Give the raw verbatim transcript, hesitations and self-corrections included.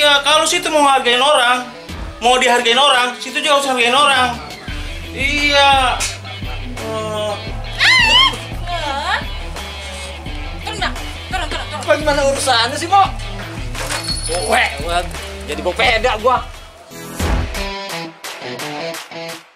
Iya, kalau situ mau hargain orang, mau dihargain orang, situ juga harus hargain orang. Iya. Uh, Turun dah, turun, turun, turun. Bagaimana urusannya sih, Mo? Weh, jadi bawa peda gua.